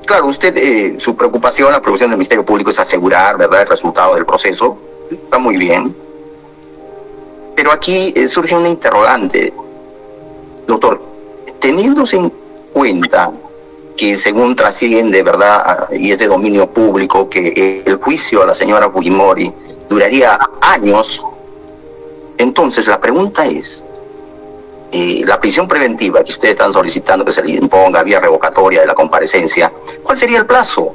claro, usted, su preocupación, la preocupación del Ministerio Público es asegurar, ¿verdad?, el resultado del proceso. Está muy bien. Pero aquí surge una interrogante. Doctor, teniéndose en cuenta que según trasciende, ¿verdad?, y es de dominio público, que el juicio a la señora Fujimori duraría años, entonces la pregunta es, la prisión preventiva que ustedes están solicitando que se le imponga vía revocatoria de la comparecencia, ¿cuál sería el plazo?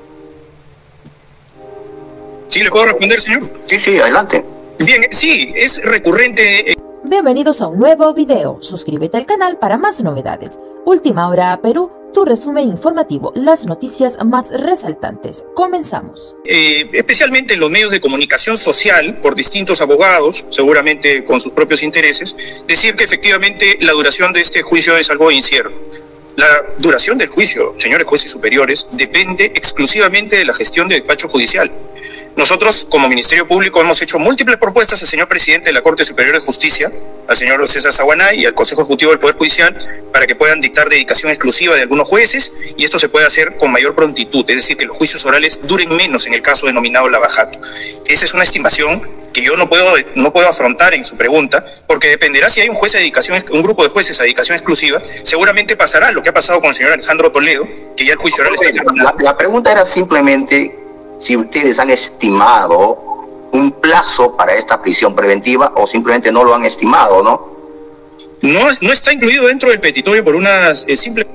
¿Sí le puedo responder, señor? Sí, adelante. Bien, sí, es recurrente. Bienvenidos a un nuevo video. Suscríbete al canal para más novedades. Última Hora Perú, tu resumen informativo, las noticias más resaltantes. Comenzamos. Especialmente en los medios de comunicación social, por distintos abogados, seguramente con sus propios intereses, decir que efectivamente la duración de este juicio es algo incierto. La duración del juicio, señores jueces superiores, depende exclusivamente de la gestión del despacho judicial. Nosotros, como Ministerio Público, hemos hecho múltiples propuestas al señor presidente de la Corte Superior de Justicia, al señor César Saguanay y al Consejo Ejecutivo del Poder Judicial, para que puedan dictar dedicación exclusiva de algunos jueces, y esto se puede hacer con mayor prontitud, es decir, que los juicios orales duren menos en el caso denominado lavajato. Esa es una estimación que yo no puedo afrontar en su pregunta, porque dependerá si hay un juez de dedicación, un grupo de jueces a dedicación exclusiva, seguramente pasará lo que ha pasado con el señor Alejandro Toledo, que ya el juicio oral está terminado. La pregunta era simplemente si ustedes han estimado un plazo para esta prisión preventiva o simplemente no lo han estimado, ¿no? No está incluido dentro del petitorio por una simple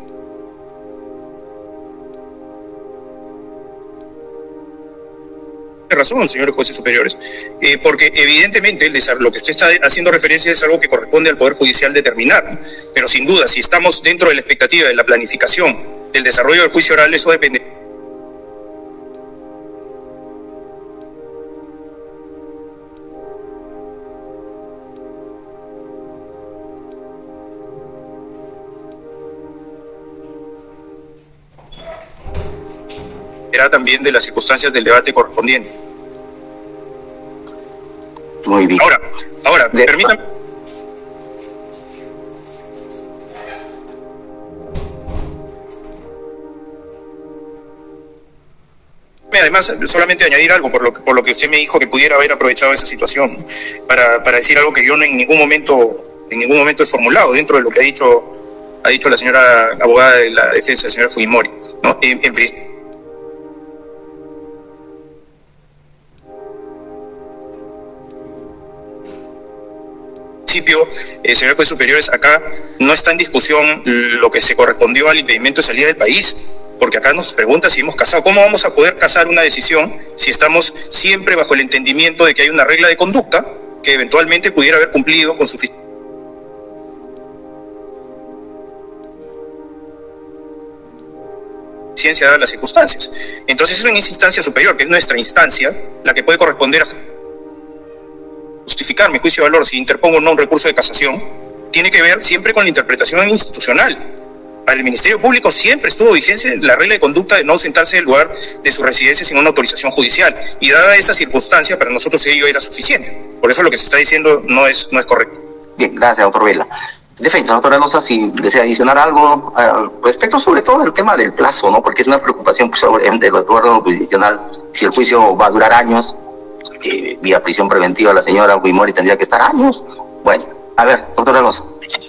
razón, señores jueces superiores, porque evidentemente lo que usted está haciendo referencia es algo que corresponde al Poder Judicial determinar, pero sin duda, si estamos dentro de la expectativa de la planificación del desarrollo del juicio oral, eso depende. Será también de las circunstancias del debate correspondiente. Muy bien. Ahora, permítanme. Además, solamente añadir algo por lo que usted me dijo que pudiera haber aprovechado esa situación para decir algo que yo en ningún momento he formulado dentro de lo que ha dicho la señora abogada de la defensa, la señora Fujimori, ¿no? En principio, señores jueces superiores, acá no está en discusión lo que se correspondió al impedimento de salida del país, porque acá nos pregunta si hemos casado. ¿Cómo vamos a poder casar una decisión si estamos siempre bajo el entendimiento de que hay una regla de conducta que eventualmente pudiera haber cumplido con suficiencia dadas las circunstancias? Entonces es una instancia superior, que es nuestra instancia, la que puede corresponder a justificar mi juicio de valor si interpongo o no un recurso de casación, tiene que ver siempre con la interpretación institucional. Para el Ministerio Público siempre estuvo vigencia la regla de conducta de no ausentarse del lugar de su residencia sin una autorización judicial, y dada esa circunstancia, para nosotros ello era suficiente. Por eso lo que se está diciendo no es correcto. Bien, gracias, doctor Vela. Defensa, doctora Loza, si desea adicionar algo respecto sobre todo el tema del plazo, ¿no? Porque es una preocupación pues, del órgano jurisdiccional, si el juicio va a durar años, vía prisión preventiva la señora Fujimori tendría que estar años. Bueno, a ver, doctora Loza.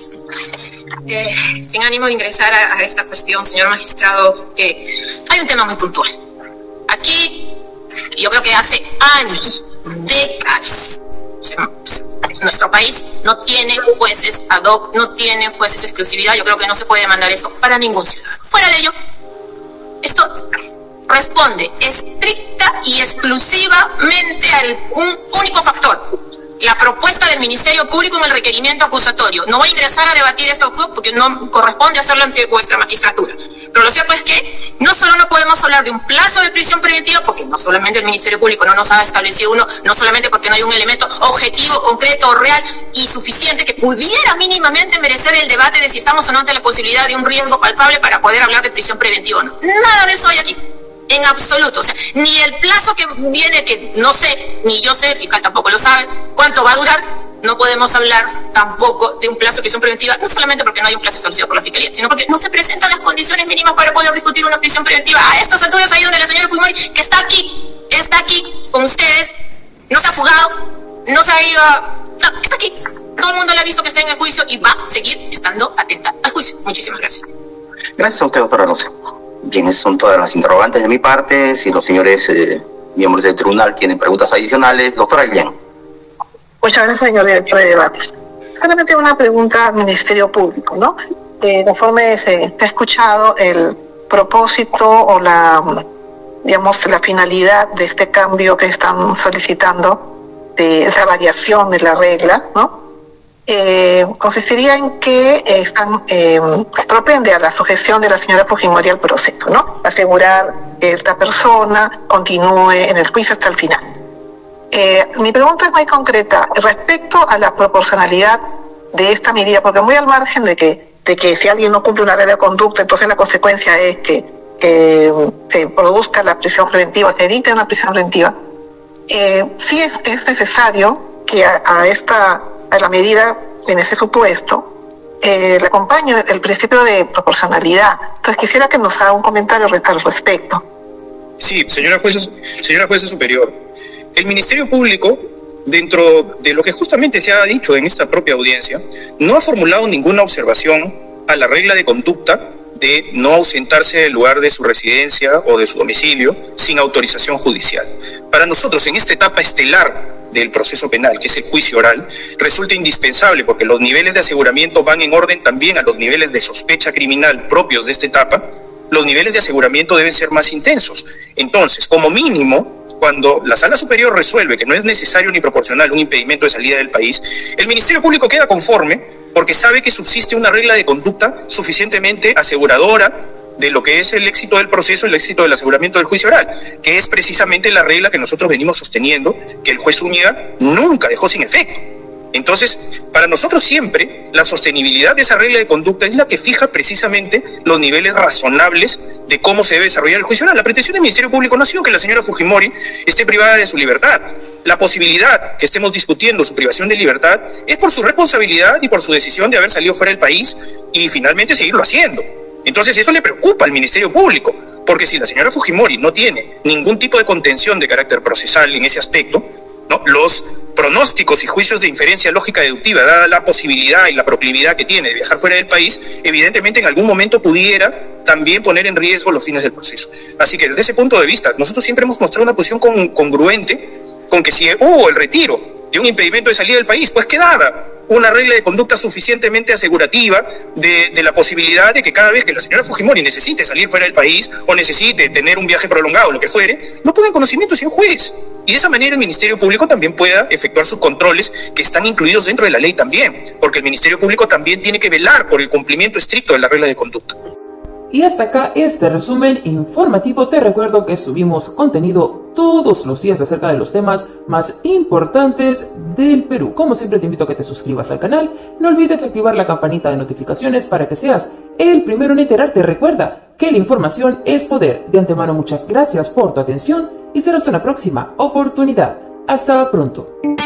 Sin ánimo de ingresar a esta cuestión, señor magistrado, hay un tema muy puntual. Aquí, yo creo que hace años, décadas, nuestro país no tiene jueces ad hoc, no tiene jueces de exclusividad. Yo creo que no se puede demandar eso para ningún ciudadano. Fuera de ello, esto responde estricta y exclusivamente a un único factor: la propuesta del Ministerio Público en el requerimiento acusatorio. No voy a ingresar a debatir esto porque no corresponde hacerlo ante vuestra magistratura. Pero lo cierto es que no solo no podemos hablar de un plazo de prisión preventiva, porque no solamente el Ministerio Público no nos ha establecido uno, no solamente porque no hay un elemento objetivo, concreto, real y suficiente que pudiera mínimamente merecer el debate de si estamos o no ante la posibilidad de un riesgo palpable para poder hablar de prisión preventiva o no. Nada de eso hay aquí. En absoluto, o sea, ni el plazo que viene, que no sé, ni yo sé, y Cal tampoco lo sabe, cuánto va a durar, no podemos hablar tampoco de un plazo de prisión preventiva, no solamente porque no hay un plazo establecido por la Fiscalía, sino porque no se presentan las condiciones mínimas para poder discutir una prisión preventiva. A estas alturas, ahí donde la señora Fujimori, que está aquí con ustedes, no se ha fugado, no se ha ido no, está aquí. Todo el mundo le ha visto que está en el juicio y va a seguir estando atenta al juicio. Muchísimas gracias. Gracias a usted, doctora Rosa. Bien, esas son todas las interrogantes de mi parte. Si los señores miembros del tribunal tienen preguntas adicionales, doctora Guillén. Muchas gracias, señor director de debates. Solamente una pregunta al Ministerio Público, ¿no? Conforme se ha escuchado el propósito o la finalidad de este cambio que están solicitando, de esa variación de la regla, ¿no? Consistiría en que propende a la sujeción de la señora Fujimori al proceso, ¿no? Asegurar que esta persona continúe en el juicio hasta el final. Mi pregunta es muy concreta respecto a la proporcionalidad de esta medida, porque muy al margen de que si alguien no cumple una regla de conducta, entonces la consecuencia es que se produzca la prisión preventiva, se edite una prisión preventiva. Sí es necesario que a la medida en ese supuesto le acompañe el principio de proporcionalidad. Entonces quisiera que nos haga un comentario al respecto. Sí, señora jueza superior. El Ministerio Público, dentro de lo que justamente se ha dicho en esta propia audiencia, no ha formulado ninguna observación a la regla de conducta de no ausentarse del lugar de su residencia o de su domicilio sin autorización judicial. Para nosotros, en esta etapa estelar del proceso penal, que es el juicio oral, resulta indispensable porque los niveles de aseguramiento van en orden también a los niveles de sospecha criminal propios de esta etapa. Los niveles de aseguramiento deben ser más intensos. Entonces, como mínimo, cuando la Sala Superior resuelve que no es necesario ni proporcional un impedimento de salida del país, el Ministerio Público queda conforme porque sabe que subsiste una regla de conducta suficientemente aseguradora de lo que es el éxito del proceso, el éxito del aseguramiento del juicio oral, que es precisamente la regla que nosotros venimos sosteniendo, que el juez Zúñiga nunca dejó sin efecto. Entonces, para nosotros siempre, la sostenibilidad de esa regla de conducta es la que fija precisamente los niveles razonables de cómo se debe desarrollar el juicio oral. La pretensión del Ministerio Público no ha sido que la señora Fujimori esté privada de su libertad. La posibilidad que estemos discutiendo su privación de libertad es por su responsabilidad y por su decisión de haber salido fuera del país y finalmente seguirlo haciendo. Entonces eso le preocupa al Ministerio Público, porque si la señora Fujimori no tiene ningún tipo de contención de carácter procesal en ese aspecto, ¿no? Los pronósticos y juicios de inferencia lógica deductiva, dada la posibilidad y la proclividad que tiene de viajar fuera del país, evidentemente en algún momento pudiera también poner en riesgo los fines del proceso. Así que desde ese punto de vista, nosotros siempre hemos mostrado una posición congruente con que si hubo el retiro de un impedimento de salida del país, pues quedaba una regla de conducta suficientemente asegurativa de la posibilidad de que cada vez que la señora Fujimori necesite salir fuera del país o necesite tener un viaje prolongado, lo que fuere, no ponga en conocimiento sin juez. Y de esa manera el Ministerio Público también pueda efectuar sus controles que están incluidos dentro de la ley también, porque el Ministerio Público también tiene que velar por el cumplimiento estricto de la regla de conducta. Y hasta acá este resumen informativo. Te recuerdo que subimos contenido todos los días acerca de los temas más importantes del Perú. Como siempre te invito a que te suscribas al canal. No olvides activar la campanita de notificaciones para que seas el primero en enterarte. Recuerda que la información es poder. De antemano muchas gracias por tu atención y será hasta una próxima oportunidad. Hasta pronto.